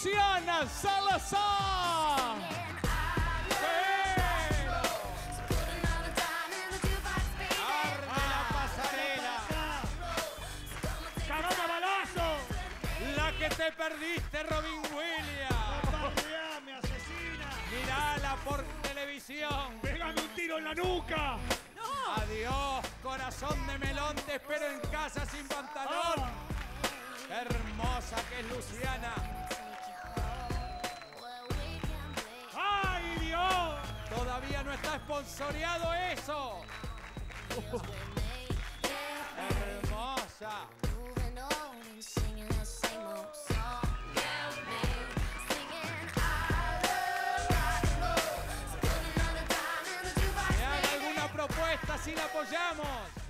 Luciana Salazar. Arde la pasarela. ¡Cagame a balazo! La que te perdiste, Robin Williams. ¡Me asesina! Mirala por televisión. ¡Pégame un tiro en la nuca! Adiós, corazón de melón, te espero en casa sin pantalón. Qué hermosa que es Luciana. ¡Ay, Dios! Todavía no está esponsoreado eso. Hermosa. ¿Me haga alguna propuesta si la apoyamos?